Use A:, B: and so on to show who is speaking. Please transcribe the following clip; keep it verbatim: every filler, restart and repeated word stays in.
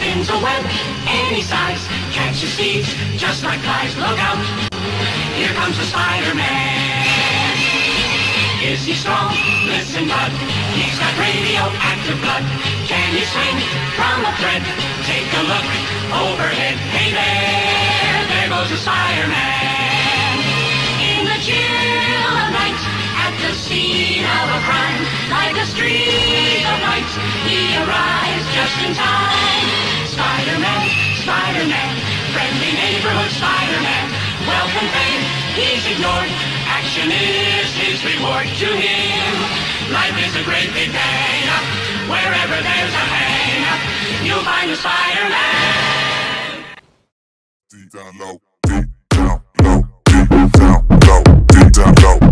A: spins a web any size, catches thieves just like flies. Look out, here comes the Spider-Man. Is he strong? Listen, bud, he's got radioactive blood. Can he swing from a thread? Take a look overhead. Hey there, there goes the Spider-Man. In the chill of night, at the scene of a crime, like a streak of light, he arrives just in time. Spider-Man, Spider-Man, friendly neighborhood Spider-Man. Wealth and fame, he's ignored. Action is his reward to him. Life is a great big day. Wherever there's a hang, you'll find a Spider-Man.
B: Deep down low, deep down low, deep down low, deep down low.